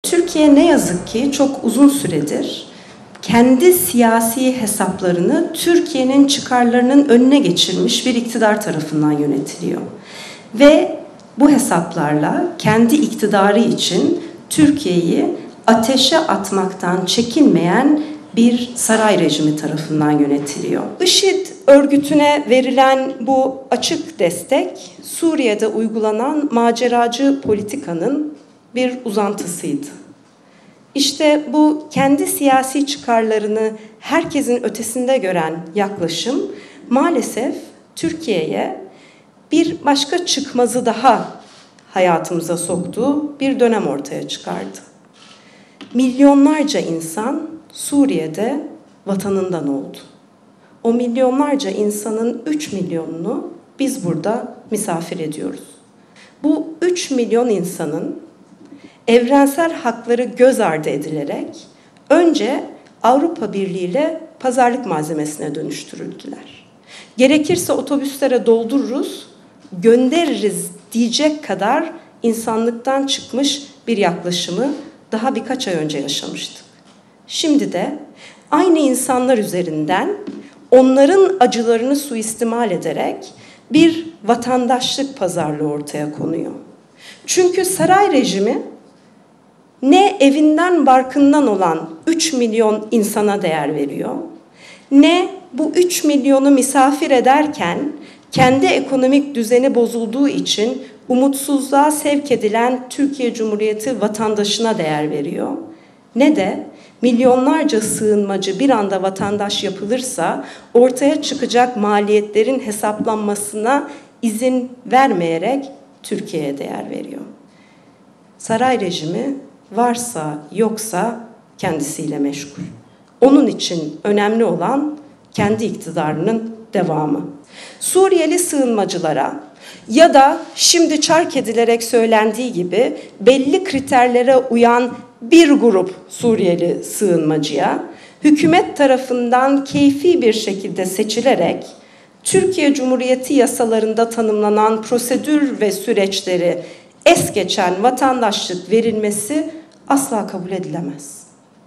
Türkiye ne yazık ki çok uzun süredir kendi siyasi hesaplarını Türkiye'nin çıkarlarının önüne geçirmiş bir iktidar tarafından yönetiliyor. Ve bu hesaplarla kendi iktidarı için Türkiye'yi ateşe atmaktan çekinmeyen bir saray rejimi tarafından yönetiliyor. IŞİD örgütüne verilen bu açık destek, Suriye'de uygulanan maceracı politikanın bir uzantısıydı. İşte bu kendi siyasi çıkarlarını herkesin ötesinde gören yaklaşım maalesef Türkiye'ye bir başka çıkmazı daha hayatımıza soktuğu bir dönem ortaya çıkardı. Milyonlarca insan Suriye'de vatanından oldu. O milyonlarca insanın 3 milyonunu biz burada misafir ediyoruz. Bu 3 milyon insanın evrensel hakları göz ardı edilerek önce Avrupa Birliği ile pazarlık malzemesine dönüştürüldüler. Gerekirse otobüslere doldururuz, göndeririz diyecek kadar insanlıktan çıkmış bir yaklaşımı daha birkaç ay önce yaşamıştık. Şimdi de aynı insanlar üzerinden onların acılarını suistimal ederek bir vatandaşlık pazarlığı ortaya konuyor. Çünkü saray rejimi ne evinden barkından olan 3 milyon insana değer veriyor, ne bu 3 milyonu misafir ederken kendi ekonomik düzeni bozulduğu için umutsuzluğa sevk edilen Türkiye Cumhuriyeti vatandaşına değer veriyor, ne de milyonlarca sığınmacı bir anda vatandaş yapılırsa ortaya çıkacak maliyetlerin hesaplanmasına izin vermeyerek Türkiye'ye değer veriyor. Saray rejimi varsa yoksa kendisiyle meşgul. Onun için önemli olan kendi iktidarının devamı. Suriyeli sığınmacılara ya da şimdi çark edilerek söylendiği gibi belli kriterlere uyan bir grup Suriyeli sığınmacıya hükümet tarafından keyfi bir şekilde seçilerek Türkiye Cumhuriyeti yasalarında tanımlanan prosedür ve süreçleri es geçen vatandaşlık verilmesi asla kabul edilemez.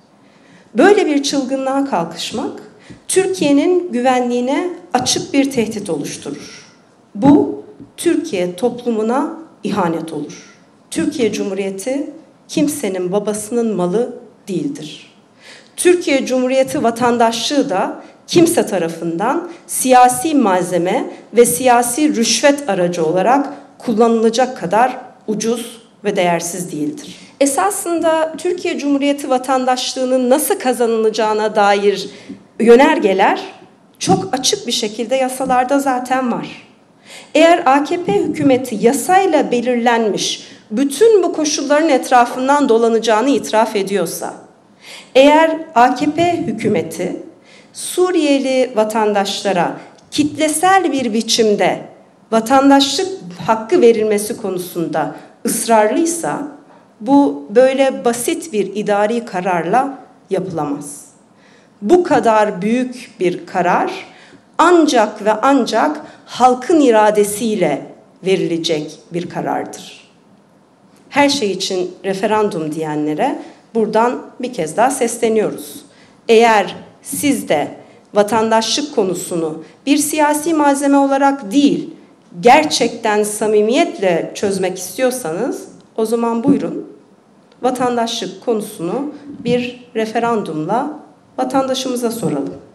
Böyle bir çılgınlığa kalkışmak Türkiye'nin güvenliğine açık bir tehdit oluşturur. Bu Türkiye toplumuna ihanet olur. Türkiye Cumhuriyeti kimsenin babasının malı değildir. Türkiye Cumhuriyeti vatandaşlığı da kimse tarafından siyasi malzeme ve siyasi rüşvet aracı olarak kullanılacak kadar ucuz ve değersiz değildir. Esasında Türkiye Cumhuriyeti vatandaşlığının nasıl kazanılacağına dair yönergeler çok açık bir şekilde yasalarda zaten var. Eğer AKP hükümeti yasayla belirlenmiş bütün bu koşulların etrafından dolanacağını itiraf ediyorsa, eğer AKP hükümeti Suriyeli vatandaşlara kitlesel bir biçimde vatandaşlık hakkı verilmesi konusunda ısrarlıysa, bu böyle basit bir idari kararla yapılamaz. Bu kadar büyük bir karar ancak ve ancak halkın iradesiyle verilecek bir karardır. Her şey için referandum diyenlere buradan bir kez daha sesleniyoruz. Eğer siz de vatandaşlık konusunu bir siyasi malzeme olarak değil, gerçekten samimiyetle çözmek istiyorsanız, o zaman buyurun, vatandaşlık konusunu bir referandumla vatandaşımıza soralım.